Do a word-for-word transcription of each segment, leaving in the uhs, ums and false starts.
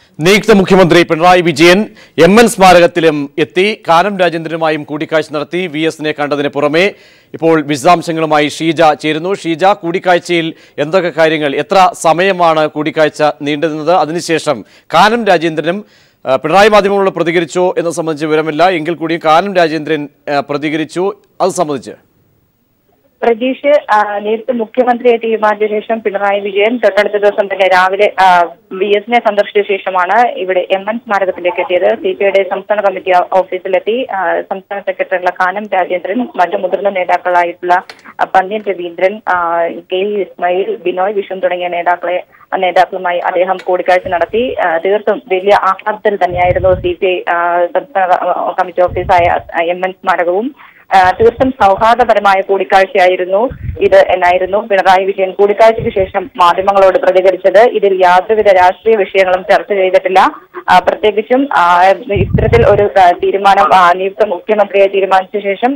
നിയുക്ത മുഖ്യമന്ത്രി Pinarayi Vijayan M N സ്മാരകത്തിലും എത്തി കാനം രാജേന്ദ്രനുമായും കൂടിക്കാഴ്ച നടത്തി. വി എസിനെ കണ്ടതിന് പുറമെ ഇപ്പോൾ വിശദാംശങ്ങളുമായി ഷീജ ചേരുന്നു. ഷീജ, കൂടിക്കാഴ്ചയിൽ എന്തൊക്കെ കാര്യങ്ങൾ, എത്ര സമയമാണ് കൂടിക്കാഴ്ച നീണ്ടുനിന്നത്? അതിനുശേഷം കാനം രാജേന്ദ്രനും പിണറായി മാധ്യമങ്ങളോട് പ്രതികരിച്ചോ എന്ന് സംബന്ധിച്ച് വിവരമില്ല എങ്കിൽ കൂടിയും കാനം രാജേന്ദ്രൻ പ്രതികരിച്ചു, അത് സംബന്ധിച്ച് പ്രതീഷ് നേരത്തെ മുഖ്യമന്ത്രിയെ തീരുമാനിച്ച ശേഷം പിണറായി വിജയൻ തൊട്ടടുത്ത ദിവസം തന്നെ രാവിലെ വി എസിനെ സന്ദർശിച്ച ശേഷമാണ് ഇവിടെ എം എൻ സ്മാരകത്തിലേക്ക് എത്തിയത്. സി പി ഐയുടെ സംസ്ഥാന കമ്മിറ്റി ഓഫീസിലെത്തി സംസ്ഥാന സെക്രട്ടറിയുള്ള കാനം രാജേന്ദ്രൻ, മറ്റു മുതിർന്ന നേതാക്കളായിട്ടുള്ള പന്ന്യൻ രവീന്ദ്രൻ, കെ ഇസ്മായിൽ, ബിനോയ് വിശ്വം തുടങ്ങിയ നേതാക്കളെ നേതാക്കളുമായി അദ്ദേഹം കൂടിക്കാഴ്ച നടത്തി. തീർത്തും വലിയ ആഹ്ലാദത്തിൽ തന്നെയായിരുന്നു സി പി ഐ സംസ്ഥാന കമ്മിറ്റി ഓഫീസായ എം എൻ സ്മാരകവും. തീർത്തും സൗഹാർദ്ദപരമായ കൂടിക്കാഴ്ചയായിരുന്നു ഇത് എന്നായിരുന്നു പിണറായി വിജയൻ കൂടിക്കാഴ്ചയ്ക്ക് ശേഷം മാധ്യമങ്ങളോട് പ്രതികരിച്ചത്. ഇതിൽ യാതൊരുവിധ രാഷ്ട്രീയ വിഷയങ്ങളും ചർച്ച ചെയ്തിട്ടില്ല. പ്രത്യേകിച്ചും ഇത്തരത്തിൽ ഒരു തീരുമാനം നിയുക്ത മുഖ്യമന്ത്രിയെ തീരുമാനിച്ച ശേഷം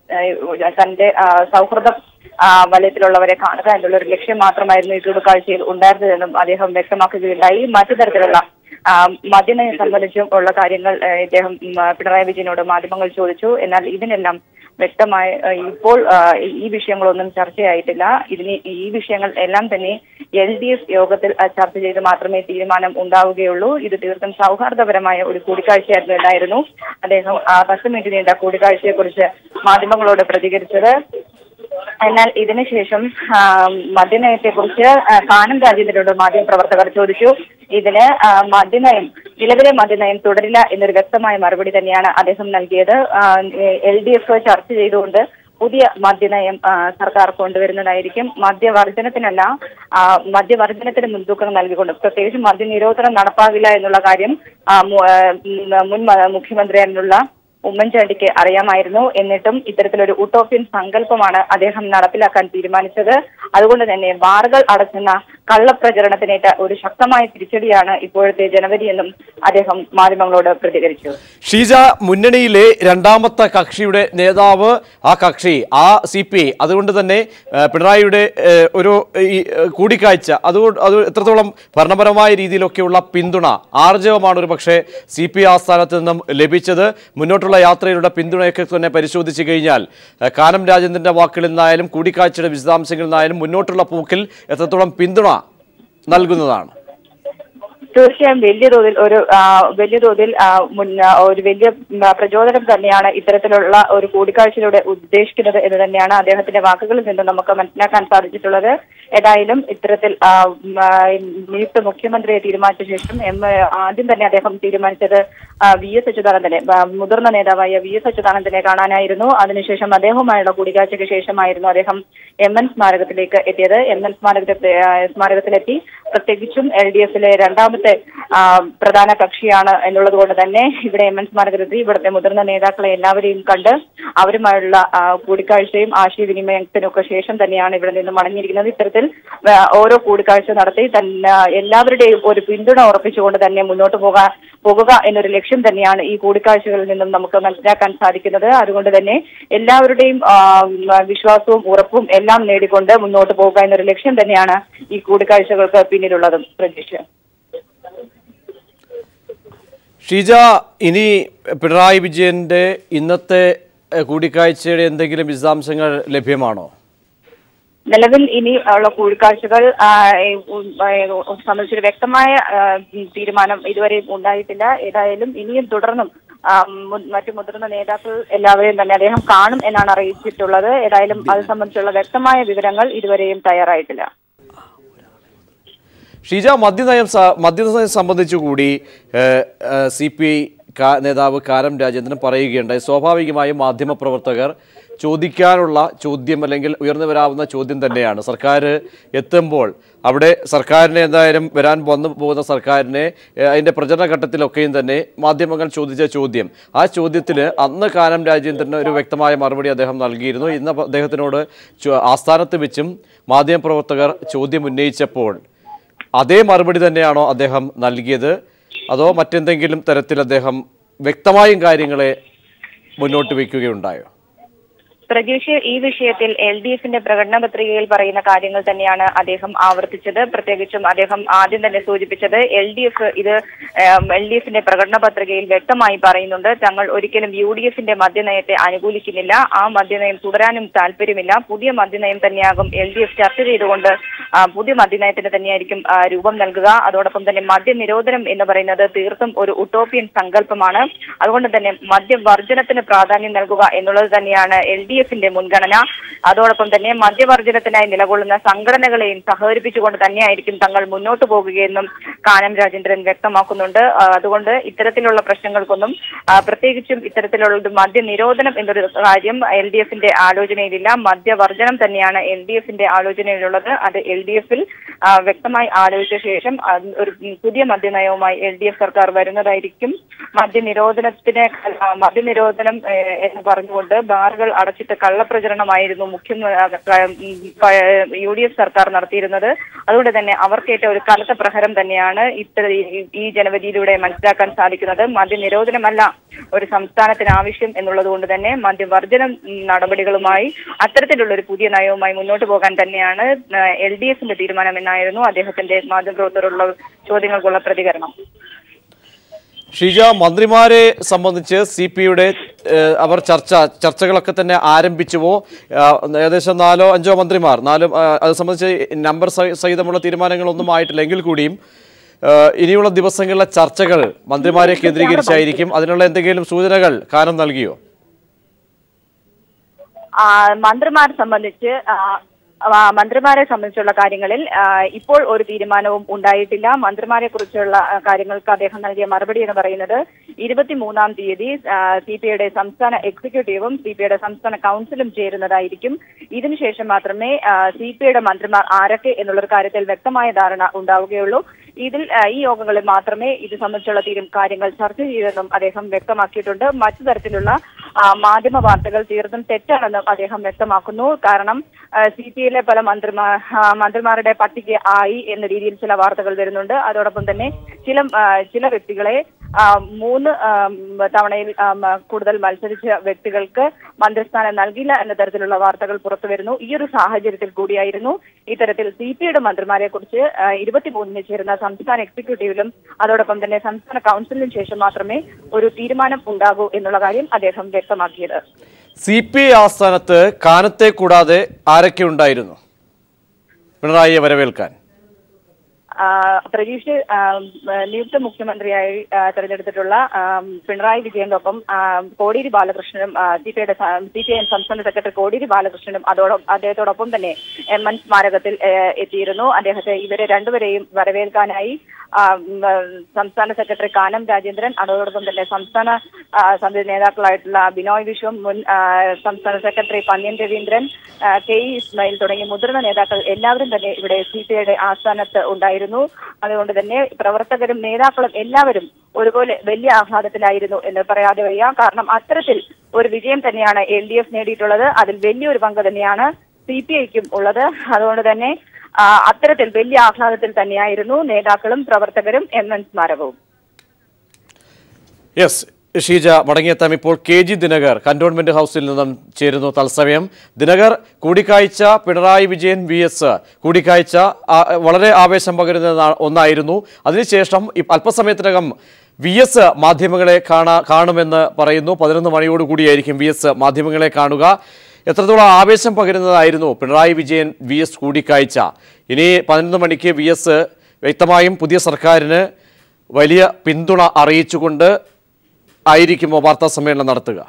തന്റെ സൗഹൃദ വലയത്തിലുള്ളവരെ കാണുക എന്നുള്ള ഒരു ലക്ഷ്യം മാത്രമായിരുന്നു ഈ കൂടിക്കാഴ്ചയിൽ ഉണ്ടായിരുന്നതെന്നും അദ്ദേഹം വ്യക്തമാക്കുകയുണ്ടായി. മറ്റു തരത്തിലുള്ള മദ്യനയം സംബന്ധിച്ചും ഉള്ള കാര്യങ്ങൾ ഇദ്ദേഹം പിണറായി വിജയനോട് മാധ്യമങ്ങൾ ചോദിച്ചു. എന്നാൽ ഇതിനെല്ലാം വ്യക്തമായി ഇപ്പോൾ ഈ വിഷയങ്ങളൊന്നും ചർച്ചയായിട്ടില്ല. ഇതിന് ഈ വിഷയങ്ങൾ എല്ലാം തന്നെ എൽ ഡി എഫ് യോഗത്തിൽ ചർച്ച ചെയ്ത് മാത്രമേ തീരുമാനം ഉണ്ടാവുകയുള്ളൂ. ഇത് തീർത്തും സൗഹാർദ്ദപരമായ ഒരു കൂടിക്കാഴ്ചയായിരുന്നു എന്നായിരുന്നു അദ്ദേഹം പത്ത് മിനിറ്റ് നീണ്ട കൂടിക്കാഴ്ചയെക്കുറിച്ച് മാധ്യമങ്ങളോട് പ്രതികരിച്ചത്. എന്നാൽ ഇതിനുശേഷം മദ്യനയത്തെക്കുറിച്ച് കാനം രാജേന്ദ്രനോട് മാധ്യമപ്രവർത്തകർ ചോദിച്ചു. ഇതിന് മദ്യനയം നിലവിലെ മദ്യനയം തുടരില്ല എന്നൊരു വ്യക്തമായ മറുപടി തന്നെയാണ് അദ്ദേഹം നൽകിയത്. എൽ ഡി എഫ് ചർച്ച ചെയ്തുകൊണ്ട് പുതിയ മദ്യനയം സർക്കാർ കൊണ്ടുവരുന്നതായിരിക്കും. മദ്യവർജനത്തിനല്ല, മദ്യവർജനത്തിന് മുൻതൂക്കം നൽകിക്കൊണ്ട് പ്രത്യേകിച്ചും മദ്യനിരോധനം നടപ്പാകില്ല എന്നുള്ള കാര്യം മുൻ മുഖ്യമന്ത്രിയായിരുന്നുള്ള ഉമ്മൻചാണ്ടിക്ക് അറിയാമായിരുന്നു. എന്നിട്ടും ഇത്തരത്തിലൊരു ഉട്ടോപ്യൻ സങ്കല്പമാണ് അദ്ദേഹം നടപ്പിലാക്കാൻ തീരുമാനിച്ചത്. അതുകൊണ്ട് തന്നെ ബാറുകൾ അടച്ചുന്ന കള്ളപ്രചരണത്തിനേറ്റ ഒരു ശക്തമായ തിരിച്ചടിയാണ് ഇപ്പോഴത്തെ ജനവരി എന്നും അദ്ദേഹം മാധ്യമങ്ങളോട് പ്രതികരിച്ചു. ഷീജ, മുന്നണിയിലെ രണ്ടാമത്തെ കക്ഷിയുടെ നേതാവ് ആ കക്ഷി ആ സി പി ഐ, അതുകൊണ്ട് തന്നെ പിണറായിയുടെ ഒരു കൂടിക്കാഴ്ച അതുകൊണ്ട് അത് എത്രത്തോളം ഭരണപരമായ രീതിയിലൊക്കെയുള്ള പിന്തുണ ആർജവമാണ് ഒരു പക്ഷേ സി പി ഐ ആസ്ഥാനത്ത് നിന്നും ലഭിച്ചത്. മുന്നോട്ടുള്ള യാത്രയിലൂടെ പിന്തുണയൊക്കെ തന്നെ പരിശോധിച്ചു കഴിഞ്ഞാൽ കാനം രാജേന്ദ്രന്റെ വാക്കുകളിൽ നിന്നായാലും കൂടിക്കാഴ്ചയുടെ വിശദാംശങ്ങളിൽ നിന്നായാലും മുന്നോട്ടുള്ള പോക്കിൽ എത്രത്തോളം പിന്തുണ നൽകുന്നതാണ്? തീർച്ചയായും വലിയ തോതിൽ ഒരു വലിയ തോതിൽ ഒരു വലിയ പ്രചോദനം തന്നെയാണ് ഇത്തരത്തിലുള്ള ഒരു കൂടിക്കാഴ്ചയിലൂടെ ഉദ്ദേശിക്കുന്നത് എന്ന് തന്നെയാണ് അദ്ദേഹത്തിന്റെ വാക്കുകളിൽ നിന്ന് നമുക്ക് മനസ്സിലാക്കാൻ സാധിച്ചിട്ടുള്ളത്. ഏതായാലും ഇത്തരത്തിൽ നിയുക്ത മുഖ്യമന്ത്രിയെ തീരുമാനിച്ച ശേഷം എം ആദ്യം തന്നെ അദ്ദേഹം തീരുമാനിച്ചത് വി എസ് അച്യുതാനന്ദനെ, മുതിർന്ന നേതാവായ വി എസ് അച്യുതാനന്ദനെ കാണാനായിരുന്നു. അതിനുശേഷം അദ്ദേഹവുമായുള്ള കൂടിക്കാഴ്ചയ്ക്ക് ശേഷമായിരുന്നു അദ്ദേഹം എം എൻ സ്മാരകത്തിലേക്ക് എത്തിയത്. എം എൻ സ്മാരകത്തെ സ്മാരകത്തിലെത്തി പ്രത്യേകിച്ചും എൽ ഡി എഫിലെ രണ്ടാമത്തെ പ്രധാന കക്ഷിയാണ് എന്നുള്ളത് കൊണ്ട് തന്നെ ഇവിടെ എം എൻ സ്മാരകത്തിൽ ഇവിടുത്തെ മുതിർന്ന നേതാക്കളെ എല്ലാവരെയും കണ്ട് അവരുമായുള്ള കൂടിക്കാഴ്ചയും ആശയവിനിമയത്തിനൊക്കെ ശേഷം തന്നെയാണ് ഇവിടെ നിന്ന് മടങ്ങിയിരിക്കുന്നത്. ഇത്തരത്തിൽ ഓരോ കൂടിക്കാഴ്ച നടത്തി തന്നെ എല്ലാവരുടെയും ഒരു പിന്തുണ ഉറപ്പിച്ചുകൊണ്ട് തന്നെ മുന്നോട്ട് പോകാൻ പോകുക എന്നൊരു ലക്ഷ്യം തന്നെയാണ് ഈ കൂടിക്കാഴ്ചകളിൽ നിന്നും നമുക്ക് മനസ്സിലാക്കാൻ സാധിക്കുന്നത്. അതുകൊണ്ട് തന്നെ എല്ലാവരുടെയും വിശ്വാസവും ഉറപ്പും എല്ലാം നേടിക്കൊണ്ട് മുന്നോട്ട് പോകുക എന്നൊരു ലക്ഷ്യം തന്നെയാണ് ഈ കൂടിക്കാഴ്ചകൾക്ക് പിന്നിലുള്ളതും. പ്രതീക്ഷ ഷീജ, ഇനി പിണറായി വിജയന്റെ ഇന്നത്തെ കൂടിക്കാഴ്ചയുടെ എന്തെങ്കിലും വിശദാംശങ്ങൾ ലഭ്യമാണോ? നിലവിൽ ഇനി ഉള്ള കൂടിക്കാഴ്ചകൾ സംബന്ധിച്ചൊരു വ്യക്തമായ തീരുമാനം ഇതുവരെ ഉണ്ടായിട്ടില്ല. ഏതായാലും ഇനിയും തുടർന്നും മറ്റു മുതിർന്ന നേതാക്കൾ എല്ലാവരെയും തന്നെ അദ്ദേഹം കാണും എന്നാണ് അറിയിച്ചിട്ടുള്ളത്. ഏതായാലും അത് സംബന്ധിച്ചുള്ള വ്യക്തമായ വിവരങ്ങൾ ഇതുവരെയും തയ്യാറായിട്ടില്ല. ഷീജ, മദ്യനയം മദ്യനയം സംബന്ധിച്ചുകൂടി സി പി ഐ നേതാവ് കാനം രാജേന്ദ്രൻ പറയുകയുണ്ടായി. സ്വാഭാവികമായും മാധ്യമപ്രവർത്തകർ ചോദിക്കാനുള്ള ചോദ്യം അല്ലെങ്കിൽ ഉയർന്നു വരാവുന്ന ചോദ്യം തന്നെയാണ്. സർക്കാർ എത്തുമ്പോൾ അവിടെ സർക്കാരിനെ എന്തായാലും വരാൻ വന്നു പോകുന്ന സർക്കാരിനെ അതിൻ്റെ പ്രചരണഘട്ടത്തിലൊക്കെയും തന്നെ മാധ്യമങ്ങൾ ചോദിച്ച ചോദ്യം, ആ ചോദ്യത്തിന് അന്ന് കാനം രാജേന്ദ്രന് ഒരു വ്യക്തമായ മറുപടി അദ്ദേഹം നൽകിയിരുന്നു. ഇന്ന് അദ്ദേഹത്തിനോട് ആസ്ഥാനത്ത് വെച്ചും മാധ്യമപ്രവർത്തകർ ചോദ്യം ഉന്നയിച്ചപ്പോൾ അതേ മറുപടി തന്നെയാണോ അദ്ദേഹം നൽകിയത്, അതോ മറ്റെന്തെങ്കിലും തരത്തിൽ അദ്ദേഹം വ്യക്തമായും കാര്യങ്ങളെ മുന്നോട്ട് വയ്ക്കുകയുണ്ടായോ? പ്രജീഷ്, ഈ വിഷയത്തിൽ എൽ ഡി എഫിന്റെ പ്രകടന പത്രികയിൽ പറയുന്ന കാര്യങ്ങൾ തന്നെയാണ് അദ്ദേഹം ആവർത്തിച്ചത്. പ്രത്യേകിച്ചും അദ്ദേഹം ആദ്യം തന്നെ സൂചിപ്പിച്ചത് എൽ ഡി എഫ് ഇത് എൽ ഡി എഫിന്റെ പ്രകടന പത്രികയിൽ വ്യക്തമായി പറയുന്നുണ്ട്, തങ്ങൾ ഒരിക്കലും യു ഡി എഫിന്റെ മദ്യനയത്തെ അനുകൂലിക്കുന്നില്ല, ആ മദ്യനയം തുടരാനും താല്പര്യമില്ല, പുതിയ മദ്യനയം തന്നെയാകും എൽ ഡി എഫ് ചർച്ച ചെയ്തുകൊണ്ട് പുതിയ മദ്യനയത്തിന് തന്നെയായിരിക്കും രൂപം നൽകുക. അതോടൊപ്പം തന്നെ മദ്യനിരോധനം എന്ന് പറയുന്നത് തീർത്തും ഒരു ഉട്ടോപ്യൻ സങ്കല്പമാണ്. അതുകൊണ്ട് തന്നെ മദ്യവർജനത്തിന് പ്രാധാന്യം നൽകുക എന്നുള്ളത് തന്നെയാണ് എൽ ഡി എഫിന്റെ മുൻഗണന. അതോടൊപ്പം തന്നെ മദ്യവർജനത്തിനായി നിലകൊള്ളുന്ന സംഘടനകളെയും സഹകരിപ്പിച്ചുകൊണ്ട് തന്നെയായിരിക്കും തങ്ങൾ മുന്നോട്ട് പോകുകയെന്നും കാനം രാജേന്ദ്രൻ വ്യക്തമാക്കുന്നുണ്ട്. അതുകൊണ്ട് ഇത്തരത്തിലുള്ള പ്രശ്നങ്ങൾക്കൊന്നും പ്രത്യേകിച്ചും ഇത്തരത്തിലുള്ള മദ്യനിരോധനം എന്നൊരു കാര്യം എൽ ഡി എഫിന്റെ ആലോചനയിലില്ല. മദ്യവർജനം തന്നെയാണ് എൽ ഡി എഫിന്റെ ആലോചനയിലുള്ളത്. അത് എൽ ഡി എഫിൽ വ്യക്തമായി ആലോചിച്ച ശേഷം ഒരു പുതിയ മദ്യനയവുമായി എൽ ഡി എഫ് സർക്കാർ വരുന്നതായിരിക്കും. മദ്യനിരോധനത്തിന് മദ്യനിരോധനം എന്ന് പറഞ്ഞുകൊണ്ട് ബാറുകൾ അടച്ചിട്ട് കള്ളപ്രചരണമായിരുന്നു മുഖ്യ യു ഡി എഫ് സർക്കാർ നടത്തിയിരുന്നത്. അതുകൊണ്ട് തന്നെ അവർക്കേറ്റ ഒരു കനത്ത പ്രഹരം തന്നെയാണ് ഇത്ര ഈ ജനവരിയിലൂടെ മനസ്സിലാക്കാൻ സാധിക്കുന്നത്. മദ്യനിരോധനമല്ല ഒരു സംസ്ഥാനത്തിന് ആവശ്യം എന്നുള്ളത് കൊണ്ട് തന്നെ മദ്യവർജനം നടപടികളുമായി അത്തരത്തിലുള്ള ഒരു പുതിയ നയവുമായി മുന്നോട്ട് പോകാൻ തന്നെയാണ് എൽ ഡി എഫിന്റെ തീരുമാനം എന്നായിരുന്നു അദ്ദേഹത്തിന്റെ മാധ്യമപ്രവർത്തകരുള്ള ചോദ്യങ്ങൾക്കുള്ള പ്രതികരണം. ഷീജ, മന്ത്രിമാരെ സംബന്ധിച്ച് സി പി യുടെ അവർ ചർച്ച ചർച്ചകളൊക്കെ തന്നെ ആരംഭിച്ചുവോ? ഏകദേശം നാലോ അഞ്ചോ മന്ത്രിമാർ നാലും അത് സംബന്ധിച്ച് നമ്പർ സഹിതമുള്ള തീരുമാനങ്ങളൊന്നും ആയിട്ടില്ല. എങ്കിൽ കൂടിയും ഇനിയുള്ള ദിവസങ്ങളിലെ ചർച്ചകൾ മന്ത്രിമാരെ കേന്ദ്രീകരിച്ചായിരിക്കും. അതിനുള്ള എന്തെങ്കിലും സൂചനകൾ കാനം നൽകിയോ? മന്ത്രിമാരെ സംബന്ധിച്ച് മന്ത്രിമാരെ സംബന്ധിച്ചുള്ള കാര്യങ്ങളിൽ ഇപ്പോൾ ഒരു തീരുമാനവും ഉണ്ടായിട്ടില്ല. മന്ത്രിമാരെ കുറിച്ചുള്ള കാര്യങ്ങൾക്ക് അദ്ദേഹം നൽകിയ മറുപടി എന്ന് പറയുന്നത് ഇരുപത്തിമൂന്നാം തീയതി സി പി ഐയുടെ സംസ്ഥാന എക്സിക്യൂട്ടീവും സി പി ഐയുടെ സംസ്ഥാന കൗൺസിലും ചേരുന്നതായിരിക്കും. ഇതിനുശേഷം മാത്രമേ സി പി ഐയുടെ മന്ത്രിമാർ ആരൊക്കെ എന്നുള്ളൊരു കാര്യത്തിൽ വ്യക്തമായ ധാരണ ഉണ്ടാവുകയുള്ളൂ. ഇതിൽ ഈ യോഗങ്ങളിൽ മാത്രമേ ഇത് സംബന്ധിച്ചുള്ള തീരും കാര്യങ്ങൾ ചർച്ച ചെയ്തെന്നും അദ്ദേഹം വ്യക്തമാക്കിയിട്ടുണ്ട്. മറ്റു തരത്തിലുള്ള മാധ്യമ വാർത്തകൾ തീർത്തും തെറ്റാണെന്നും അദ്ദേഹം വ്യക്തമാക്കുന്നു. കാരണം സി പി ഐയിലെ പല മന്ത്രിമാർ മന്ത്രിമാരുടെ പട്ടിക ആയി എന്ന രീതിയിൽ ചില വാർത്തകൾ വരുന്നുണ്ട്. അതോടൊപ്പം തന്നെ ചില ചില വ്യക്തികളെ മൂന്ന് തവണയിൽ കൂടുതൽ മത്സരിച്ച വ്യക്തികൾക്ക് മന്ത്രിസ്ഥാനം നൽകില്ല എന്ന തരത്തിലുള്ള വാർത്തകൾ പുറത്തു വരുന്നു. ഈ ഒരു സാഹചര്യത്തിൽ കൂടിയായിരുന്നു ഇത്തരത്തിൽ സി പി ഐയുടെ മന്ത്രിമാരെ കുറിച്ച് ഇരുപത്തിമൂന്നിന് ചേരുന്ന സംസ്ഥാന എക്സിക്യൂട്ടീവിലും അതോടൊപ്പം തന്നെ സംസ്ഥാന കൗൺസിലിനും ശേഷം മാത്രമേ ഒരു തീരുമാനം ഉണ്ടാകൂ എന്നുള്ള കാര്യം അദ്ദേഹം വ്യക്തമാക്കിയത്. സി പി ഐ ആസ്ഥാനത്ത് കാനത്തെ കൂടാതെ ആരൊക്കെ ഉണ്ടായിരുന്നു പിണറായിയെ വരവേൽക്കാൻ? പ്രജീഷ്, നിയുക്ത മുഖ്യമന്ത്രിയായി തെരഞ്ഞെടുത്തിട്ടുള്ള പിണറായി വിജയന്റെ ഒപ്പം കോടിയേരി ബാലകൃഷ്ണനും സി പി ഐയുടെ സി പി ഐ എം സംസ്ഥാന സെക്രട്ടറി കോടിയേരി ബാലകൃഷ്ണനും അതോടൊപ്പം അദ്ദേഹത്തോടൊപ്പം തന്നെ എം എൻ സ്മാരകത്തിൽ എത്തിയിരുന്നു. അദ്ദേഹത്തെ ഇവരെ രണ്ടുപേരെയും വരവേൽക്കാനായി സംസ്ഥാന സെക്രട്ടറി കാനം രാജേന്ദ്രൻ അതോടൊപ്പം തന്നെ സംസ്ഥാന സമിതി നേതാക്കളായിട്ടുള്ള ബിനോയ് വിശ്വം, മുൻ സംസ്ഥാന secretary Pannyan Raveendran, K E Ismail തുടങ്ങിയ മുതിർന്ന നേതാക്കൾ എല്ലാവരും തന്നെ ഇവിടെ സി പി ഐയുടെ ആസ്ഥാനത്ത് ഉണ്ടായിരുന്നു. അതുകൊണ്ട് തന്നെ പ്രവർത്തകരും നേതാക്കളും എല്ലാവരും ഒരുപോലെ വലിയ ആഹ്ലാദത്തിലായിരുന്നു എന്ന് പറയാതെ വയ്യ. കാരണം അത്തരത്തിൽ ഒരു വിജയം തന്നെയാണ് എൽ ഡി എഫ് നേടിയിട്ടുള്ളത്. അതിൽ വലിയൊരു പങ്ക് തന്നെയാണ് സി പി ഐക്കും ഉള്ളത്. അതുകൊണ്ട് തന്നെ അത്തരത്തിൽ വലിയ ആഹ്ലാദത്തിൽ തന്നെയായിരുന്നു നേതാക്കളും പ്രവർത്തകരും എം എൻ സ്മാരകവും. യെസ് ഷീജ, മടങ്ങിയെത്താം. ഇപ്പോൾ കെ ജി ദിനകർ കന്റോൺമെന്റ് ഹൗസിൽ നിന്നും ചേരുന്നു തത്സമയം. ദിനകർ, കൂടിക്കാഴ്ച പിണറായി വിജയൻ വി എസ് കൂടിക്കാഴ്ച വളരെ ആവേശം പകരുന്ന ഒന്നായിരുന്നു. അതിനുശേഷം അല്പസമയത്തിനകം വി എസ് മാധ്യമങ്ങളെ കാണാ കാണുമെന്ന് പറയുന്നു. പതിനൊന്ന് മണിയോടുകൂടിയായിരിക്കും വി എസ് മാധ്യമങ്ങളെ കാണുക. എത്രത്തോളം ആവേശം പകരുന്നതായിരുന്നു പിണറായി വിജയൻ വി എസ് കൂടിക്കാഴ്ച? ഇനി പതിനൊന്ന് മണിക്ക് വി എസ് വ്യക്തമായും പുതിയ സർക്കാരിന് വലിയ പിന്തുണ അറിയിച്ചുകൊണ്ട് ആയിരിക്കുമോ വാർത്താ സമ്മേളനം നടത്തുക?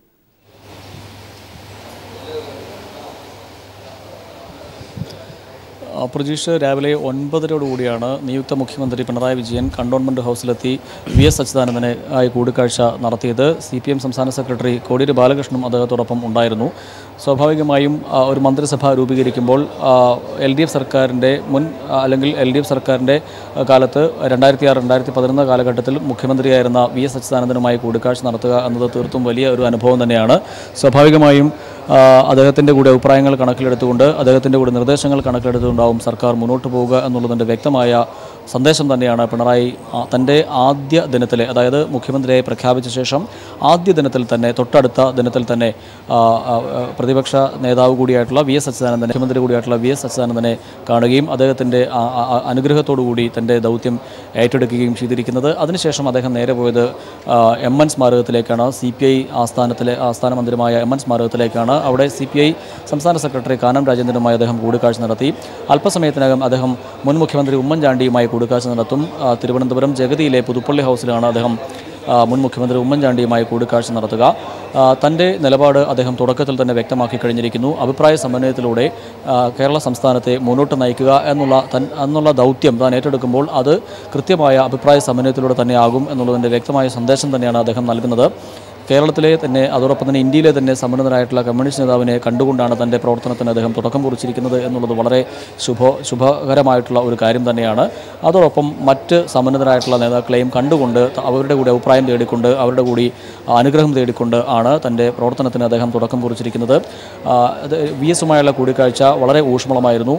പ്രജീഷ്, രാവിലെ ഒൻപതരോടുകൂടിയാണ് നിയുക്ത മുഖ്യമന്ത്രി പിണറായി വിജയൻ കണ്ടോൺമെൻറ്റ് ഹൗസിലെത്തി വി എസ് അച്യുതാനന്ദനെ ആയി കൂടിക്കാഴ്ച നടത്തിയത്. സി പി എം സംസ്ഥാന സെക്രട്ടറി കോടിയേരി ബാലകൃഷ്ണനും അദ്ദേഹത്തോടൊപ്പം ഉണ്ടായിരുന്നു. സ്വാഭാവികമായും ഒരു മന്ത്രിസഭ രൂപീകരിക്കുമ്പോൾ എൽ ഡി എഫ് സർക്കാരിൻ്റെ മുൻ അല്ലെങ്കിൽ എൽ ഡി എഫ് സർക്കാരിൻ്റെ കാലത്ത് രണ്ടായിരത്തി ആറ് രണ്ടായിരത്തി പതിനൊന്ന് കാലഘട്ടത്തിൽ മുഖ്യമന്ത്രിയായിരുന്ന വി എസ് അച്യുതാനന്ദനുമായി കൂടിക്കാഴ്ച നടത്തുക എന്നത് തീർത്തും വലിയ ഒരു അനുഭവം തന്നെയാണ്. സ്വാഭാവികമായും അദ്ദേഹത്തിൻ്റെ കൂടെ അഭിപ്രായങ്ങൾ കണക്കിലെടുത്തുകൊണ്ട് അദ്ദേഹത്തിൻ്റെ കൂടെ നിർദ്ദേശങ്ങൾ കണക്കിലെടുത്തുകൊണ്ടാവും സർക്കാർ മുന്നോട്ട് പോവുക എന്നുള്ളതിൻ്റെ വ്യക്തമായ സന്ദേശം തന്നെയാണ് പിണറായി തൻ്റെ ആദ്യ ദിനത്തിലെ, അതായത് മുഖ്യമന്ത്രിയെ പ്രഖ്യാപിച്ച ശേഷം ആദ്യ ദിനത്തിൽ തന്നെ, തൊട്ടടുത്ത ദിനത്തിൽ തന്നെ പ്രതിപക്ഷ നേതാവ് കൂടിയായിട്ടുള്ള വി എസ് അച്യുതാനന്ദനെ, മുഖ്യമന്ത്രി കൂടിയായിട്ടുള്ള വി എസ് അച്യുതാനന്ദനെ കാണുകയും അദ്ദേഹത്തിൻ്റെ അനുഗ്രഹത്തോടുകൂടി തൻ്റെ ദൗത്യം ഏറ്റെടുക്കുകയും ചെയ്തിരിക്കുന്നത്. അതിനുശേഷം അദ്ദേഹം നേരെ പോയത് എം എൻ സ്മാരകത്തിലേക്കാണ്. സി പി ഐ ആസ്ഥാനത്തിലെ ആസ്ഥാന മന്ദിരമായ എം എൻ സ്മാരകത്തിലേക്കാണ്. അവിടെ സി പി ഐ സംസ്ഥാന സെക്രട്ടറി കാനം രാജേന്ദ്രനുമായി അദ്ദേഹം കൂടിക്കാഴ്ച നടത്തി. അല്പസമയത്തിനകം അദ്ദേഹം മുൻ മുഖ്യമന്ത്രി ഉമ്മൻചാണ്ടിയുമായി കൂടിക്കാഴ്ച നടത്തും. തിരുവനന്തപുരം ജഗതിയിലെ പുതുപ്പള്ളി ഹൗസിലാണ് അദ്ദേഹം മുൻ മുഖ്യമന്ത്രി ഉമ്മൻചാണ്ടിയുമായി കൂടിക്കാഴ്ച നടത്തുക. തൻ്റെ നിലപാട് അദ്ദേഹം തുടക്കത്തിൽ തന്നെ വ്യക്തമാക്കി കഴിഞ്ഞിരിക്കുന്നു. അഭിപ്രായ സമന്വയത്തിലൂടെ കേരള സംസ്ഥാനത്തെ മുന്നോട്ട് നയിക്കുക എന്നുള്ള തൻ എന്നുള്ള ദൗത്യം താൻ ഏറ്റെടുക്കുമ്പോൾ അത് കൃത്യമായ അഭിപ്രായ സമന്വയത്തിലൂടെ തന്നെ ആകും എന്നുള്ളതിൻ്റെ വ്യക്തമായ സന്ദേശം തന്നെയാണ് അദ്ദേഹം നൽകുന്നത്. കേരളത്തിലെ തന്നെ, അതോടൊപ്പം തന്നെ ഇന്ത്യയിലെ തന്നെ സമ്പന്നനായിട്ടുള്ള കമ്മ്യൂണിസ്റ്റ് നേതാവിനെ കണ്ടുകൊണ്ടാണ് തൻ്റെ പ്രവർത്തനത്തിന് അദ്ദേഹം തുടക്കം കുറിച്ചിരിക്കുന്നത് എന്നുള്ളത് വളരെ ശുഭ ശുഭകരമായിട്ടുള്ള ഒരു കാര്യം തന്നെയാണ്. അതോടൊപ്പം മറ്റ് സമ്പന്നരായിട്ടുള്ള നേതാക്കളെയും കണ്ടുകൊണ്ട് അവരുടെ കൂടി അഭിപ്രായം തേടിക്കൊണ്ട് അവരുടെ കൂടി അനുഗ്രഹം തേടിക്കൊണ്ട് ആണ് തൻ്റെ പ്രവർത്തനത്തിന് അദ്ദേഹം തുടക്കം കുറിച്ചിരിക്കുന്നത്. വി എസുമായുള്ള കൂടിക്കാഴ്ച വളരെ ഊഷ്മളമായിരുന്നു.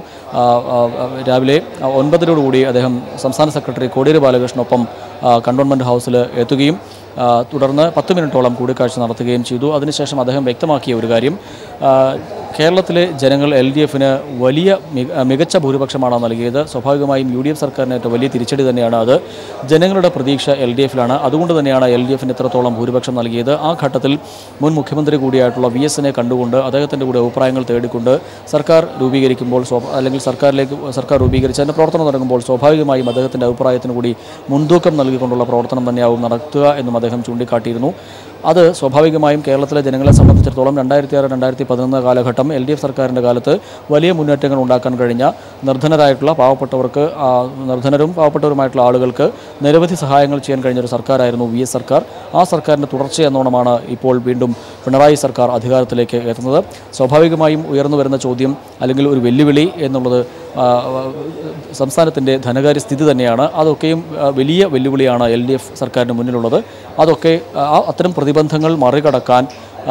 രാവിലെ ഒൻപതിനോടുകൂടി അദ്ദേഹം സംസ്ഥാന സെക്രട്ടറി കോടിയേരി ബാലകൃഷ്ണനൊപ്പം കണ്ടോൺമെൻറ്റ് ഹൗസിൽ എത്തുകയും തുടർന്ന് പത്ത് മിനിറ്റോളം കൂടിക്കാഴ്ച നടത്തുകയും ചെയ്തു. അതിനുശേഷം അദ്ദേഹം വ്യക്തമാക്കിയ ഒരു കാര്യം, കേരളത്തിലെ ജനങ്ങൾ എൽ ഡി എഫിന് വലിയ മികച്ച ഭൂരിപക്ഷമാണ് നൽകിയത്. സ്വാഭാവികമായും യു ഡി എഫ് സർക്കാരിനേറ്റ വലിയ തിരിച്ചടി തന്നെയാണ് അത്. ജനങ്ങളുടെ പ്രതീക്ഷ എൽ ഡി എഫിലാണ്. അതുകൊണ്ട് തന്നെയാണ് എൽ ഡി എഫിന് ഇത്രത്തോളം ഭൂരിപക്ഷം നൽകിയത്. ആ ഘട്ടത്തിൽ മുൻ മുഖ്യമന്ത്രി കൂടിയായിട്ടുള്ള വി എസിനെ കണ്ടുകൊണ്ട് അദ്ദേഹത്തിൻ്റെ കൂടെ അഭിപ്രായങ്ങൾ തേടിക്കൊണ്ട് സർക്കാർ രൂപീകരിക്കുമ്പോൾ, അല്ലെങ്കിൽ സർക്കാരിലേക്ക് സർക്കാർ രൂപീകരിച്ച് അതിൻ്റെ പ്രവർത്തനം തുടങ്ങുമ്പോൾ സ്വാഭാവികമായും അദ്ദേഹത്തിൻ്റെ അഭിപ്രായത്തിന് കൂടി മുൻതൂക്കം നൽകിക്കൊണ്ടുള്ള പ്രവർത്തനം തന്നെയാവും നടത്തുക എന്നും അദ്ദേഹം ചൂണ്ടിക്കാട്ടിയിരുന്നു. അത് സ്വാഭാവികമായും കേരളത്തിലെ ജനങ്ങളെ സംബന്ധിച്ചിടത്തോളം രണ്ടായിരത്തി ആറ് രണ്ടായിരത്തി പതിനൊന്ന് കാലഘട്ടം എൽ ഡി എഫ് സർക്കാരിൻ്റെ കാലത്ത് വലിയ മുന്നേറ്റങ്ങൾ ഉണ്ടാക്കാൻ കഴിഞ്ഞ നിർധനരായിട്ടുള്ള പാവപ്പെട്ടവർക്ക്, നിർധനരും പാവപ്പെട്ടവരുമായിട്ടുള്ള ആളുകൾക്ക് നിരവധി സഹായങ്ങൾ ചെയ്യാൻ കഴിഞ്ഞൊരു സർക്കാരായിരുന്നു വി എസ് സർക്കാർ. ആ സർക്കാരിൻ്റെ തുടർച്ചയെന്നോണമാണ് ഇപ്പോൾ വീണ്ടും പിണറായി സർക്കാർ അധികാരത്തിലേക്ക് എത്തുന്നത്. സ്വാഭാവികമായും ഉയർന്നു വരുന്ന ചോദ്യം, അല്ലെങ്കിൽ ഒരു വെല്ലുവിളി എന്നുള്ളത് സംസ്ഥാനത്തിൻ്റെ ധനകാര്യ സ്ഥിതി തന്നെയാണ്. അതൊക്കെയും വലിയ വെല്ലുവിളിയാണ് എൽ ഡി എഫ് സർക്കാരിന് മുന്നിലുള്ളത്. അതൊക്കെ അത്തരം പ്രതിബന്ധങ്ങൾ മറികടക്കാൻ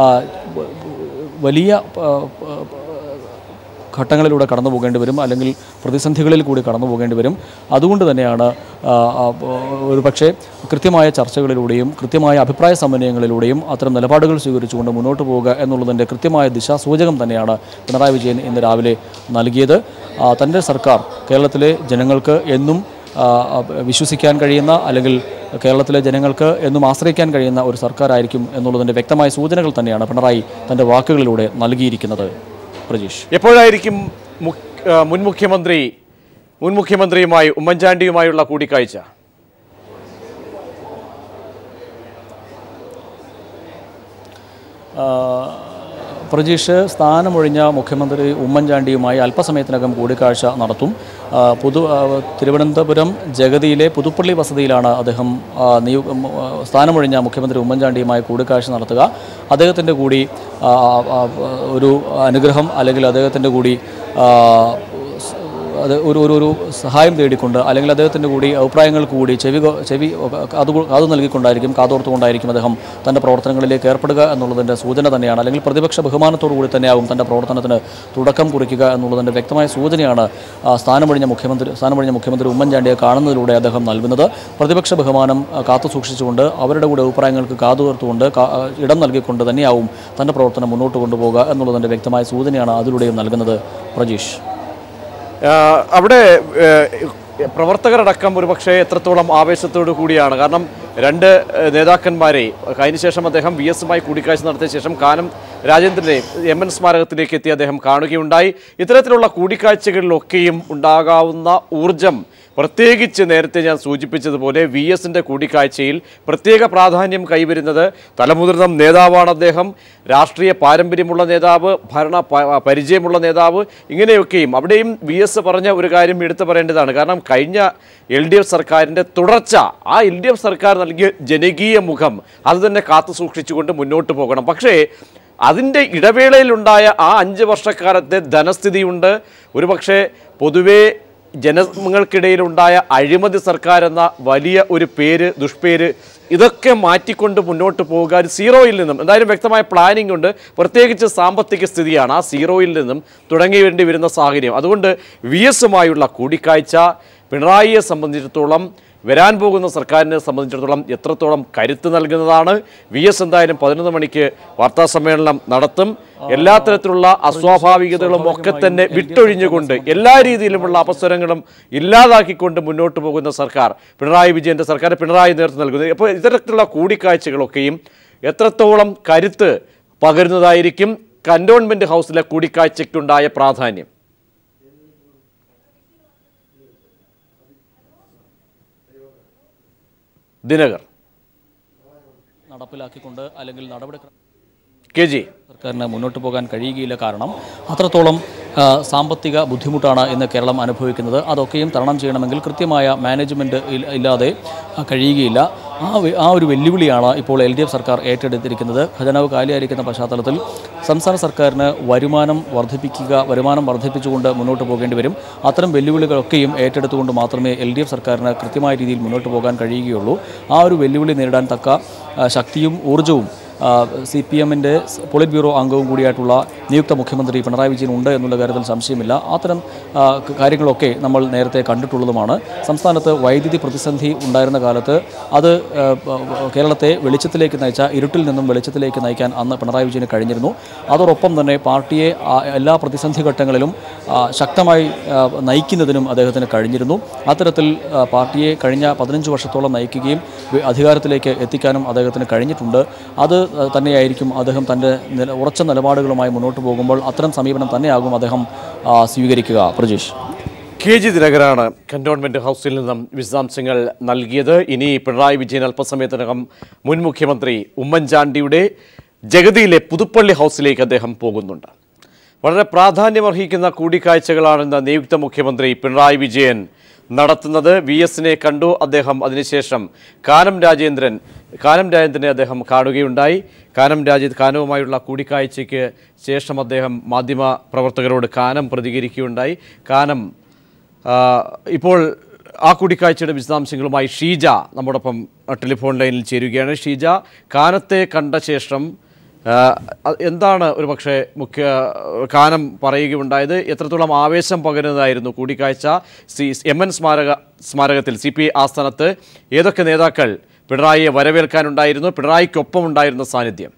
വലിയ ഘട്ടങ്ങളിലൂടെ കടന്നു പോകേണ്ടി വരും, അല്ലെങ്കിൽ പ്രതിസന്ധികളിൽ കൂടി കടന്നു പോകേണ്ടി വരും. അതുകൊണ്ട് തന്നെയാണ് ഒരു പക്ഷേ കൃത്യമായ ചർച്ചകളിലൂടെയും കൃത്യമായ അഭിപ്രായ സമന്വയങ്ങളിലൂടെയും അത്തരം നിലപാടുകൾ സ്വീകരിച്ചുകൊണ്ട് മുന്നോട്ട് പോവുക എന്നുള്ളതിൻ്റെ കൃത്യമായ ദിശാസൂചകം തന്നെയാണ് പിണറായി വിജയൻ ഇന്ന് രാവിലെ നൽകിയത്. തൻ്റെ സർക്കാർ കേരളത്തിലെ ജനങ്ങൾക്ക് എന്നും വിശ്വസിക്കാൻ കഴിയുന്ന, അല്ലെങ്കിൽ കേരളത്തിലെ ജനങ്ങൾക്ക് എന്നും ആശ്രയിക്കാൻ കഴിയുന്ന ഒരു സർക്കാരായിരിക്കും എന്നുള്ളതിൻ്റെ വ്യക്തമായ സൂചനകൾ തന്നെയാണ് പിണറായി തൻ്റെ വാക്കുകളിലൂടെ നൽകിയിരിക്കുന്നത്. പ്രജീഷ്, എപ്പോഴായിരിക്കും മുൻ മുഖ്യമന്ത്രി മുൻ മുഖ്യമന്ത്രിയുമായി ഉമ്മൻചാണ്ടിയുമായുള്ള കൂടിക്കാഴ്ച? പ്രജീഷ്, സ്ഥാനമൊഴിഞ്ഞ മുഖ്യമന്ത്രി ഉമ്മൻചാണ്ടിയുമായി അല്പസമയത്തിനകം കൂടിക്കാഴ്ച നടത്തും. പുതു തിരുവനന്തപുരം ജഗതിയിലെ പുതുപ്പള്ളി വസതിയിലാണ് അദ്ദേഹം നിയു സ്ഥാനമൊഴിഞ്ഞ മുഖ്യമന്ത്രി ഉമ്മൻചാണ്ടിയുമായി കൂടിക്കാഴ്ച നടത്തുക. അദ്ദേഹത്തിൻ്റെ കൂടി ഒരു അനുഗ്രഹം, അല്ലെങ്കിൽ അദ്ദേഹത്തിൻ്റെ കൂടി അത് ഒരു ഒരു ഒരു സഹായം തേടിക്കൊണ്ട്, അല്ലെങ്കിൽ അദ്ദേഹത്തിൻ്റെ കൂടി അഭിപ്രായങ്ങൾ കൂടി ചെവി ചെവി അത് അത് നൽകിക്കൊണ്ടായിരിക്കും, കാതോർത്തുകൊണ്ടായിരിക്കും അദ്ദേഹം തൻ്റെ പ്രവർത്തനങ്ങളിലേക്ക് ഏർപ്പെടുക എന്നുള്ളതിൻ്റെ സൂചന തന്നെയാണ്. അല്ലെങ്കിൽ പ്രതിപക്ഷ ബഹുമാനത്തോടു കൂടി തന്നെയാവും തൻ്റെ പ്രവർത്തനത്തിന് തുടക്കം കുറിക്കുക എന്നുള്ളതിൻ്റെ വ്യക്തമായ സൂചനയാണ് സ്ഥാനമൊഴിഞ്ഞ മുഖ്യമന്ത്രി സ്ഥാനമൊഴിഞ്ഞ മുഖ്യമന്ത്രി ഉമ്മൻചാണ്ടിയെ കാണുന്നതിലൂടെ അദ്ദേഹം നൽകുന്നത്. പ്രതിപക്ഷ ബഹുമാനം കാത്തു സൂക്ഷിച്ചുകൊണ്ട്, അവരുടെ കൂടെ അഭിപ്രായങ്ങൾക്ക് കാതുകോർത്തുകൊണ്ട്, ഇടം നൽകിക്കൊണ്ട് തന്നെയാവും തൻ്റെ പ്രവർത്തനം മുന്നോട്ട് കൊണ്ടുപോകുക എന്നുള്ളതിൻ്റെ വ്യക്തമായ സൂചനയാണ് അതിലൂടെയും നൽകുന്നത്. പ്രജീഷ്, അവിടെ പ്രവർത്തകരടക്കം ഒരുപക്ഷെ എത്രത്തോളം ആവേശത്തോടു കൂടിയാണ്? കാരണം രണ്ട് നേതാക്കന്മാരെ അതിനുശേഷം അദ്ദേഹം വി എസുമായി കൂടിക്കാഴ്ച നടത്തിയ ശേഷം കാനം രാജേന്ദ്രനെ എം എൻ സ്മാരകത്തിലേക്ക് എത്തി അദ്ദേഹം കാണുകയുണ്ടായി. ഇത്തരത്തിലുള്ള കൂടിക്കാഴ്ചകളിലൊക്കെയും ഉണ്ടാകാവുന്ന ഊർജം, പ്രത്യേകിച്ച് നേരത്തെ ഞാൻ സൂചിപ്പിച്ചതുപോലെ വി എസിൻ്റെ കൂടിക്കാഴ്ചയിൽ പ്രത്യേക പ്രാധാന്യം കൈവരുന്നത് തലമുതിർന്ന നേതാവാണ് അദ്ദേഹം, രാഷ്ട്രീയ പാരമ്പര്യമുള്ള നേതാവ്, ഭരണ പരിചയമുള്ള നേതാവ്. ഇങ്ങനെയൊക്കെയും അവിടെയും വി എസ് പറഞ്ഞ ഒരു കാര്യം എടുത്തു പറയേണ്ടതാണ്. കാരണം കഴിഞ്ഞ എൽ ഡി എഫ് സർക്കാരിൻ്റെ തുടർച്ച, ആ എൽ ഡി എഫ് സർക്കാർ നൽകിയ ജനകീയ മുഖം അത് തന്നെ കാത്തു സൂക്ഷിച്ചുകൊണ്ട് മുന്നോട്ട് പോകണം. പക്ഷേ അതിൻ്റെ ഇടവേളയിലുണ്ടായ ആ അഞ്ച് വർഷക്കാലത്തെ ധനസ്ഥിതിയുണ്ട്. ഒരുപക്ഷെ പൊതുവേ ജനങ്ങൾക്കിടയിലുണ്ടായ അഴിമതി സർക്കാർ എന്ന വലിയ ഒരു പേര്, ദുഷ്പേര്, ഇതൊക്കെ മാറ്റിക്കൊണ്ട് മുന്നോട്ട് പോകുക. ഒരു സീറോയിൽ നിന്നും എന്തായാലും വ്യക്തമായ പ്ലാനിംഗ് ഉണ്ട്, പ്രത്യേകിച്ച് സാമ്പത്തിക സ്ഥിതിയാണ്. ആ സീറോയിൽ നിന്നും തുടങ്ങി വേണ്ടി വരുന്ന സാഹചര്യം. അതുകൊണ്ട് വി എസുമായുള്ള കൂടിക്കാഴ്ച പിണറായിയെ സംബന്ധിച്ചിടത്തോളം, വരാൻ പോകുന്ന സർക്കാരിനെ സംബന്ധിച്ചിടത്തോളം എത്രത്തോളം കരുത്ത് നൽകുന്നതാണ്. വി എസ് എന്തായാലും പതിനൊന്ന് മണിക്ക് വാർത്താ സമ്മേളനം നടത്തും. എല്ലാ തരത്തിലുള്ള അസ്വാഭാവികതകളും ഒക്കെ തന്നെ വിട്ടൊഴിഞ്ഞുകൊണ്ട് എല്ലാ രീതിയിലുമുള്ള അവസരങ്ങളും ഇല്ലാതാക്കിക്കൊണ്ട് മുന്നോട്ട് പോകുന്ന സർക്കാർ, പിണറായി വിജയൻ്റെ സർക്കാർ, പിണറായി നേതൃത്വം നൽകുന്നത്. അപ്പോൾ ഇത്തരത്തിലുള്ള കൂടിക്കാഴ്ചകളൊക്കെയും എത്രത്തോളം കരുത്ത് പകരുന്നതായിരിക്കും കന്റോൺമെന്റ് ഹൗസിലെ കൂടിക്കാഴ്ചയ്ക്കുണ്ടായ പ്രാധാന്യം? ദിനകർ നടപ്പിലാക്കിക്കൊണ്ട് അല്ലെങ്കിൽ നടപടി കെ ജി സർക്കാരിന് മുന്നോട്ട് പോകാൻ കഴിയുകയില്ല. കാരണം അത്രത്തോളം സാമ്പത്തിക ബുദ്ധിമുട്ടാണ് ഇന്ന് കേരളം അനുഭവിക്കുന്നത്. അതൊക്കെയും തരണം ചെയ്യണമെങ്കിൽ കൃത്യമായ മാനേജ്മെൻറ്റ് ഇല്ലാതെ കഴിയുകയില്ല. ആ ആ ഒരു വെല്ലുവിളിയാണ് ഇപ്പോൾ എൽ ഡി എഫ് സർക്കാർ ഏറ്റെടുത്തിരിക്കുന്നത്. ഖജനാവ് കാലിയായിരിക്കുന്ന പശ്ചാത്തലത്തിൽ സംസ്ഥാന സർക്കാരിന് വരുമാനം വർദ്ധിപ്പിക്കുക വരുമാനം വർദ്ധിപ്പിച്ചുകൊണ്ട് മുന്നോട്ട് പോകേണ്ടി വരും. അത്തരം വെല്ലുവിളികളൊക്കെയും ഏറ്റെടുത്തുകൊണ്ട് മാത്രമേ എൽ ഡി എഫ് സർക്കാരിന് കൃത്യമായ രീതിയിൽ മുന്നോട്ട് പോകാൻ കഴിയുകയുള്ളൂ. ആ ഒരു വെല്ലുവിളി നേരിടാൻ തക്ക ശക്തിയും ഊർജ്ജവും സി പി എമ്മിൻ്റെ പോളിറ്റ് ബ്യൂറോ അംഗവും കൂടിയായിട്ടുള്ള നിയുക്ത മുഖ്യമന്ത്രി പിണറായി വിജയൻ ഉണ്ട് എന്നുള്ള കാര്യത്തിൽ സംശയമില്ല. അത്തരം കാര്യങ്ങളൊക്കെ നമ്മൾ നേരത്തെ കണ്ടിട്ടുള്ളതുമാണ്. സംസ്ഥാനത്ത് വൈദ്യുതി പ്രതിസന്ധി ഉണ്ടായിരുന്ന കാലത്ത് അത് കേരളത്തെ വെളിച്ചത്തിലേക്ക് നയിച്ച, ഇരുട്ടിൽ നിന്നും വെളിച്ചത്തിലേക്ക് നയിക്കാൻ അന്ന് പിണറായി വിജയന് കഴിഞ്ഞിരുന്നു. അതോടൊപ്പം തന്നെ പാർട്ടിയെ എല്ലാ പ്രതിസന്ധി ഘട്ടങ്ങളിലും ശക്തമായി നയിക്കുന്നതിനും അദ്ദേഹത്തിന് കഴിഞ്ഞിരുന്നു. അത്തരത്തിൽ പാർട്ടിയെ കഴിഞ്ഞ പതിനഞ്ച് വർഷത്തോളം നയിക്കുകയും അധികാരത്തിലേക്ക് എത്തിക്കാനും അദ്ദേഹത്തിന് കഴിഞ്ഞിട്ടുണ്ട്. അത് തന്നെയായിരിക്കും അദ്ദേഹം തൻ്റെ ഉറച്ച നിലപാടുകളുമായി മുന്നോട്ട് പോകുമ്പോൾ അത്തരം സമീപനം തന്നെയാകും അദ്ദേഹം സ്വീകരിക്കുക. പ്രജേഷ്. കെ ജി ദിനകരാണ് കന്റോൺമെന്റ് ഹൗസിൽ നിന്നും വിശദാംശങ്ങൾ നൽകിയത്. ഇനി പിണറായി വിജയൻ അല്പസമയത്തിനകം മുൻ മുഖ്യമന്ത്രി ഉമ്മൻചാണ്ടിയുടെ ജഗതിയിലെ പുതുപ്പള്ളി ഹൗസിലേക്ക് അദ്ദേഹം പോകുന്നുണ്ട്. വളരെ പ്രാധാന്യമർഹിക്കുന്ന കൂടിക്കാഴ്ചകളാണെന്ന് നിയുക്ത മുഖ്യമന്ത്രി പിണറായി വിജയൻ നടത്തുന്നത്. വി എസിനെ കണ്ടു അദ്ദേഹം. അതിനുശേഷം കാനം രാജേന്ദ്രൻ കാനം രാജേന്ദ്രനെ അദ്ദേഹം കാണുകയുണ്ടായി. കാനം രാജ കാനവുമായുള്ള കൂടിക്കാഴ്ചയ്ക്ക് ശേഷം അദ്ദേഹം മാധ്യമ പ്രവർത്തകരോട് കാനം പ്രതികരിക്കുകയുണ്ടായി. കാനം ഇപ്പോൾ ആ കൂടിക്കാഴ്ചയുടെ വിശദാംശങ്ങളുമായി ഷീജ നമ്മോടൊപ്പം ടെലിഫോൺ ലൈനിൽ ചേരുകയാണ്. ഷീജ, കാനത്തെ കണ്ട ശേഷം എന്താണ് ഒരു പക്ഷേ മുഖ്യ കാനം പറയുകയുണ്ടായത്? എത്രത്തോളം ആവേശം പകരുന്നതായിരുന്നു കൂടിക്കാഴ്ച? സി എം എൻ സ്മാരക സ്മാരകത്തിൽ സി പി ഐ ആസ്ഥാനത്ത് ഏതൊക്കെ നേതാക്കൾ പിണറായിയെ വരവേൽക്കാനുണ്ടായിരുന്നു? പിണറായിക്കൊപ്പം ഉണ്ടായിരുന്ന സാന്നിധ്യം?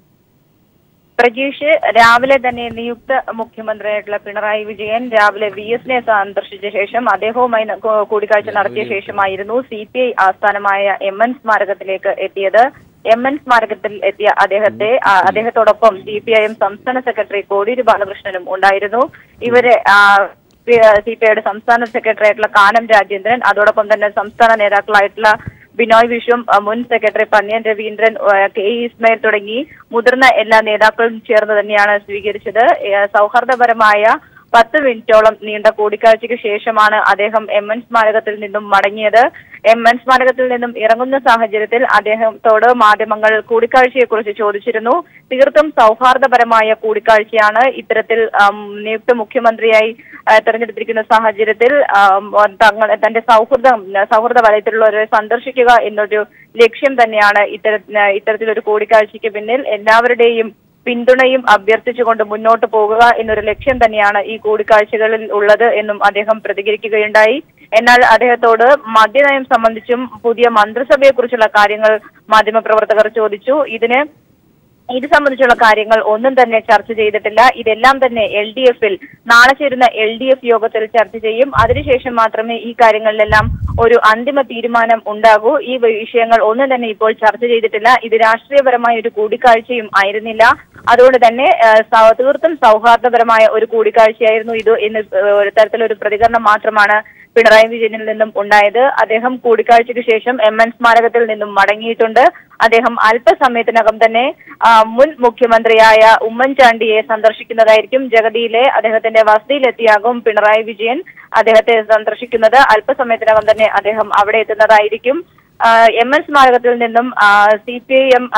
പ്രജീഷ്, രാവിലെ തന്നെ നിയുക്ത മുഖ്യമന്ത്രിയായിട്ടുള്ള പിണറായി വിജയൻ രാവിലെ വി എസിനെ സന്ദർശിച്ച ശേഷം അദ്ദേഹവുമായി കൂടിക്കാഴ്ച നടത്തിയ ശേഷമായിരുന്നു സി പി ഐ ആസ്ഥാനമായ എം എൻ സ്മാരകത്തിലേക്ക് എത്തിയത്. എം എൻ സ്മാരകത്തിൽ എത്തിയ അദ്ദേഹത്തെ അദ്ദേഹത്തോടൊപ്പം സി പി ഐ എം സംസ്ഥാന സെക്രട്ടറി കോടിയേരി ബാലകൃഷ്ണനും ഉണ്ടായിരുന്നു. ഇവരെ സി പി ഐയുടെ സംസ്ഥാന സെക്രട്ടറി ആയിട്ടുള്ള കാനം രാജേന്ദ്രൻ, അതോടൊപ്പം തന്നെ സംസ്ഥാന നേതാക്കളായിട്ടുള്ള ബിനോയ് വിശ്വം, മുൻ സെക്രട്ടറി പന്ന്യൻ രവീന്ദ്രൻ, കെ ഇസ്മായിൽ തുടങ്ങി മുതിർന്ന എല്ലാ നേതാക്കളും ചേർന്ന് തന്നെയാണ് സ്വീകരിച്ചത്. സൗഹാർദ്ദപരമായ പത്ത് മിനിറ്റോളം നീണ്ട കൂടിക്കാഴ്ചയ്ക്ക് ശേഷമാണ് അദ്ദേഹം എം എൻ സ്മാരകത്തിൽ നിന്നും മടങ്ങിയത്. എം എൻ സ്മാരകത്തിൽ നിന്നും ഇറങ്ങുന്ന സാഹചര്യത്തിൽ അദ്ദേഹത്തോട് മാധ്യമങ്ങൾ കൂടിക്കാഴ്ചയെക്കുറിച്ച് ചോദിച്ചിരുന്നു. തീർത്തും സൗഹാർദ്ദപരമായ കൂടിക്കാഴ്ചയാണ്. ഇത്തരത്തിൽ നിയുക്ത മുഖ്യമന്ത്രിയായി തെരഞ്ഞെടുത്തിരിക്കുന്ന സാഹചര്യത്തിൽ തങ്ങൾ തന്റെ സൗഹൃദ സൗഹൃദ വലയത്തിലുള്ളവരെ സന്ദർശിക്കുക എന്നൊരു ലക്ഷ്യം തന്നെയാണ് ഇത്തര ഇത്തരത്തിലൊരു കൂടിക്കാഴ്ചയ്ക്ക് പിന്നിൽ. എല്ലാവരുടെയും പിന്തുണയും അഭ്യർത്ഥിച്ചുകൊണ്ട് മുന്നോട്ട് പോകുക എന്നൊരു ലക്ഷ്യം തന്നെയാണ് ഈ കൂടിക്കാഴ്ചകളിൽ ഉള്ളത് എന്നും അദ്ദേഹം പ്രതികരിക്കുകയുണ്ടായി. എന്നാൽ അദ്ദേഹത്തോട് മദ്യനയം സംബന്ധിച്ചും പുതിയ മന്ത്രിസഭയെക്കുറിച്ചുള്ള കാര്യങ്ങൾ മാധ്യമപ്രവർത്തകർ ചോദിച്ചു. ഇതിന് ഇത് സംബന്ധിച്ചുള്ള കാര്യങ്ങൾ ഒന്നും തന്നെ ചർച്ച ചെയ്തിട്ടില്ല. ഇതെല്ലാം തന്നെ എൽ ഡി എഫിൽ നാളെ ചേരുന്ന എൽ ഡി എഫ് യോഗത്തിൽ ചർച്ച ചെയ്യും. അതിനുശേഷം മാത്രമേ ഈ കാര്യങ്ങളിലെല്ലാം ഒരു അന്തിമ തീരുമാനം ഉണ്ടാകൂ. ഈ വിഷയങ്ങൾ ഒന്നും തന്നെ ഇപ്പോൾ ചർച്ച ചെയ്തിട്ടില്ല. ഇത് രാഷ്ട്രീയപരമായ ഒരു കൂടിക്കാഴ്ചയും ആയിരുന്നില്ല. അതുകൊണ്ട് തന്നെ തീർത്തും സൗഹാർദ്ദപരമായ ഒരു കൂടിക്കാഴ്ചയായിരുന്നു ഇത് എന്ന് ഒരു തരത്തിലൊരു പ്രതികരണം മാത്രമാണ് പിണറായി വിജയനിൽ നിന്നും ഉണ്ടായത്. അദ്ദേഹം കൂടിക്കാഴ്ചയ്ക്ക് ശേഷം എം എൻ സ്മാരകത്തിൽ നിന്നും മടങ്ങിയിട്ടുണ്ട്. അദ്ദേഹം അല്പസമയത്തിനകം തന്നെ മുൻ മുഖ്യമന്ത്രിയായ ഉമ്മൻചാണ്ടിയെ സന്ദർശിക്കുന്നതായിരിക്കും. ജഗതിയിലെ അദ്ദേഹത്തിന്റെ വസതിയിലെത്തിയാകും പിണറായി വിജയൻ അദ്ദേഹത്തെ സന്ദർശിക്കുന്നത്. അല്പസമയത്തിനകം തന്നെ അദ്ദേഹം അവിടെ എത്തുന്നതായിരിക്കും. എം എൻ സ്മാരകത്തിൽ നിന്നും C P I M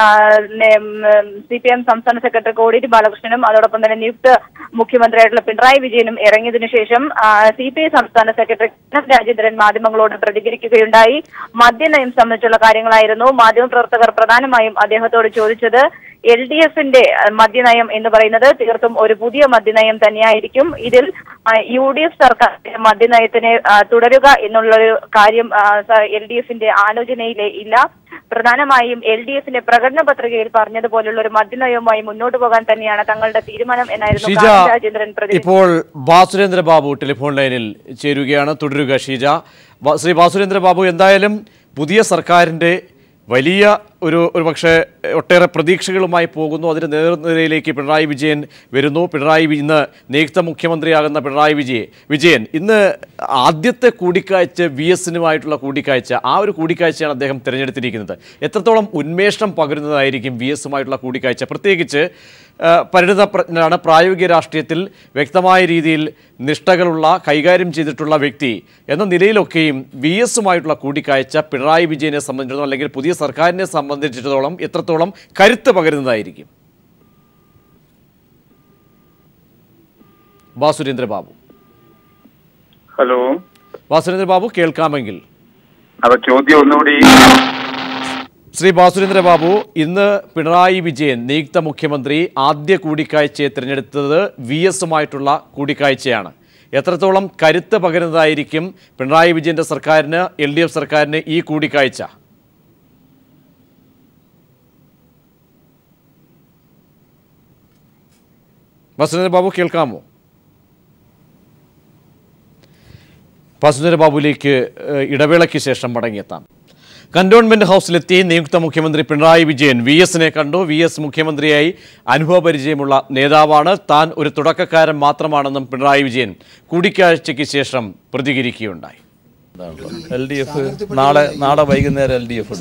C P M സംസ്ഥാന സെക്രട്ടറി കോടിയേരി ബാലകൃഷ്ണനും അതോടൊപ്പം തന്നെ നിയുക്ത മുഖ്യമന്ത്രിയായിട്ടുള്ള പിണറായി വിജയനും ഇറങ്ങിയതിനു ശേഷം സി പി ഐ സംസ്ഥാന സെക്രട്ടറി കാനം രാജേന്ദ്രൻ മാധ്യമങ്ങളോട് പ്രതികരിക്കുകയുണ്ടായി. മദ്യനയം സംബന്ധിച്ചുള്ള കാര്യങ്ങളായിരുന്നു മാധ്യമപ്രവർത്തകർ പ്രധാനമായും അദ്ദേഹത്തോട് ചോദിച്ചത്. എൽ ഡി എഫിന്റെ മദ്യനയം എന്ന് പറയുന്നത് തീർത്തും ഒരു പുതിയ മദ്യനയം തന്നെയായിരിക്കും. ഇതിൽ യു ഡി എഫ് സർക്കാരിന്റെ മദ്യനയത്തിനെ തുടരുക എന്നുള്ളൊരു കാര്യം എൽ ഡി എഫിന്റെ ആലോചനയിലെ ഇല്ല. പ്രധാനമായും എൽ ഡി എഫിന്റെ പ്രകടന പത്രികയിൽ പറഞ്ഞതുപോലുള്ള ഒരു മദ്യനയവുമായി മുന്നോട്ട് പോകാൻ തന്നെയാണ് തങ്ങളുടെ തീരുമാനം എന്നായിരുന്നു രാജേന്ദ്രൻ. ഇപ്പോൾ ബാസുരേന്ദ്ര ബാബു ടെലിഫോൺ ലൈനിൽ ചേരുകയാണ്. തുടരുക ഷീജ. ശ്രീ ബാസുരേന്ദ്ര ബാബു, എന്തായാലും പുതിയ സർക്കാരിന്റെ വലിയ ഒരു ഒരു പക്ഷേ ഒട്ടേറെ പ്രതീക്ഷകളുമായി പോകുന്നു. അതിന് നേർനിരയിലേക്ക് പിണറായി വിജയൻ വരുന്നു. പിണറായി ഇന്ന് നിയുക്ത മുഖ്യമന്ത്രിയാകുന്ന പിണറായി വിജയൻ വിജയൻ ഇന്ന് ആദ്യത്തെ കൂടിക്കാഴ്ച വി എസിനുമായിട്ടുള്ള കൂടിക്കാഴ്ച, ആ ഒരു കൂടിക്കാഴ്ചയാണ് അദ്ദേഹം തിരഞ്ഞെടുത്തിരിക്കുന്നത്. എത്രത്തോളം ഉന്മേഷം പകരുന്നതായിരിക്കും വി എസുമായിട്ടുള്ള കൂടിക്കാഴ്ച? പ്രത്യേകിച്ച് പരിണിതപ്രജ്ഞനാണ്, പ്രായോഗിക രാഷ്ട്രീയത്തിൽ വ്യക്തമായ രീതിയിൽ നിഷ്ഠകളുള്ള, കൈകാര്യം ചെയ്തിട്ടുള്ള വ്യക്തി എന്ന നിലയിലൊക്കെയും വി എസുമായിട്ടുള്ള കൂടിക്കാഴ്ച പിണറായി വിജയനെ സംബന്ധിച്ചിടത്തോളം അല്ലെങ്കിൽ പുതിയ സർക്കാരിനെ സംബന്ധിച്ചിടത്തോളം എത്രത്തോളം കരുത്ത് പകരുന്നതായിരിക്കും? ബാസുരേന്ദ്ര ബാബു. ഹലോ ബാസുരേന്ദ്ര ബാബു, കേൾക്കാമെങ്കിൽ ചോദ്യം ഒന്നുകൂടി. ശ്രീ ബാസുരേന്ദ്ര ബാബു, ഇന്ന് പിണറായി വിജയൻ നിയുക്ത മുഖ്യമന്ത്രി ആദ്യ കൂടിക്കാഴ്ചയെ തിരഞ്ഞെടുത്തത് വി എസുമായിട്ടുള്ള കൂടിക്കാഴ്ചയാണ്. എത്രത്തോളം കരുത്ത് പകരുന്നതായിരിക്കും പിണറായി വിജയന്റെ സർക്കാരിന്, എൽ ഡി എഫ് സർക്കാരിന് ഈ കൂടിക്കാഴ്ച? ബാസുരേന്ദ്ര ബാബു, കേൾക്കാമോ? ബാസുരേന്ദ്ര ബാബുവിലേക്ക് ഇടവേളയ്ക്ക് ശേഷം മടങ്ങിയെത്താം. കന്റോൺമെന്റ് ഹൗസിലെത്തി നിയുക്ത മുഖ്യമന്ത്രി പിണറായി വിജയൻ വി എസിനെ കണ്ടു. വി എസ് മുഖ്യമന്ത്രിയായി അനുഭവപരിചയമുള്ള നേതാവാണ്. താൻ ഒരു തുടക്കക്കാരൻ മാത്രമാണെന്നും പിണറായി വിജയൻ കൂടിക്കാഴ്ചയ്ക്ക് ശേഷം പ്രതികരിക്കുകയുണ്ടായി. എൽ ഡി എഫ് നാളെ നാളെ വൈകുന്നേരം എൽ ഡി എഫ്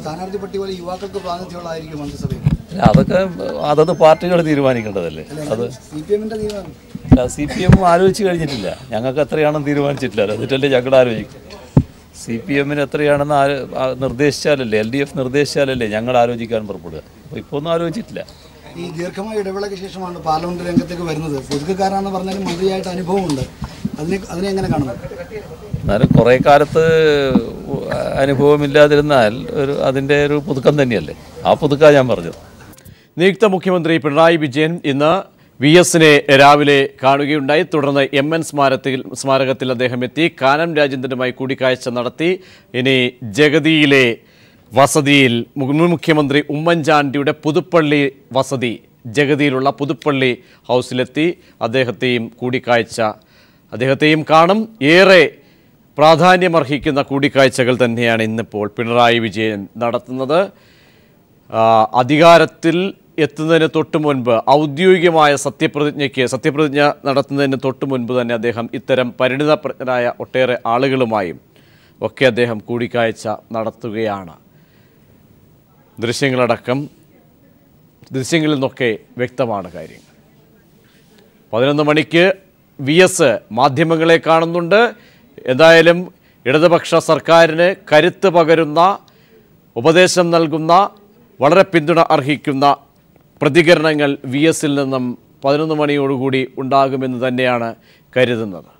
അതൊക്കെ അതത് പാർട്ടികൾ തീരുമാനിക്കേണ്ടതല്ലേ. അത് സി പി എം ആലോചിച്ച് കഴിഞ്ഞിട്ടില്ല. ഞങ്ങൾക്ക് എത്രയാണെന്ന് തീരുമാനിച്ചിട്ടില്ല. എന്നിട്ടല്ലേ ഞങ്ങൾ ആലോചിക്കും. സി പി എമ്മിന് എത്രയാണെന്ന് നിർദ്ദേശിച്ചാലല്ലേ, എൽ ഡി എഫ് നിർദ്ദേശിച്ചാലല്ലേ ഞങ്ങൾ ആലോചിക്കാൻ പുറപ്പെടുക. അപ്പോൾ ഇപ്പോൾ ഒന്നും ആലോചിച്ചിട്ടില്ല. ഈ ദീർഘമായ ഇടവേളയ്ക്ക് ശേഷമാണ് പാർലമെന്റ് രംഗത്തേക്ക് വരുന്നത്. പുതുക്കാരാണെന്ന് പറഞ്ഞാലും മന്ത്രിയായിട്ട് അനുഭവമുണ്ട്. അതിനെ അതിനെ എങ്ങനെ കാണുന്നു? എന്നാലും കുറേ കാലത്ത് അനുഭവമില്ലാതിരുന്നാൽ ഒരു അതിൻ്റെ ഒരു പുതുക്കം തന്നെയല്ലേ. ആ പുതുക്കാ ഞാൻ പറഞ്ഞത്. നിയുക്ത മുഖ്യമന്ത്രി പിണറായി വിജയൻ ഇന്ന് വി എസിനെ രാവിലെ കാണുകയുണ്ടായി. തുടർന്ന് എം എൻ സ്മാരകത്തിൽ സ്മാരകത്തിൽ അദ്ദേഹം എത്തി കാനം രാജേന്ദ്രനുമായി കൂടിക്കാഴ്ച നടത്തി. ഇനി ജഗതിയിലെ വസതിയിൽ മുൻ മുഖ്യമന്ത്രി ഉമ്മൻചാണ്ടിയുടെ പുതുപ്പള്ളി വസതി, ജഗതിയിലുള്ള പുതുപ്പള്ളി ഹൗസിലെത്തി അദ്ദേഹത്തെയും കൂടിക്കാഴ്ച അദ്ദേഹത്തെയും കാണും. ഏറെ പ്രാധാന്യമർഹിക്കുന്ന കൂടിക്കാഴ്ചകൾ തന്നെയാണ് ഇന്നിപ്പോൾ പിണറായി വിജയൻ നടത്തുന്നത്. അധികാരത്തിൽ എത്തുന്നതിന് തൊട്ട് മുൻപ് ഔദ്യോഗികമായ സത്യപ്രതിജ്ഞയ്ക്ക് സത്യപ്രതിജ്ഞ നടത്തുന്നതിന് തൊട്ട് മുൻപ് തന്നെ അദ്ദേഹം ഇത്തരം പരിണിതപ്രജ്ഞരായ ഒട്ടേറെ ആളുകളുമായും ഒക്കെ അദ്ദേഹം കൂടിക്കാഴ്ച നടത്തുകയാണ്. ദൃശ്യങ്ങളടക്കം ദൃശ്യങ്ങളിൽ നിന്നൊക്കെ വ്യക്തമാണ് കാര്യങ്ങൾ. പതിനൊന്ന് മണിക്ക് വി എസ് മാധ്യമങ്ങളെ കാണുന്നുണ്ട്. എന്തായാലും ഇടതുപക്ഷ സർക്കാരിന് കരുത്ത് പകരുന്ന, ഉപദേശം നൽകുന്ന, വളരെ പിന്തുണ അർഹിക്കുന്ന പ്രതികരണങ്ങൾ വി എസിൽ നിന്നും പതിനൊന്ന് മണിയോടുകൂടി ഉണ്ടാകുമെന്ന് തന്നെയാണ് കരുതുന്നത്.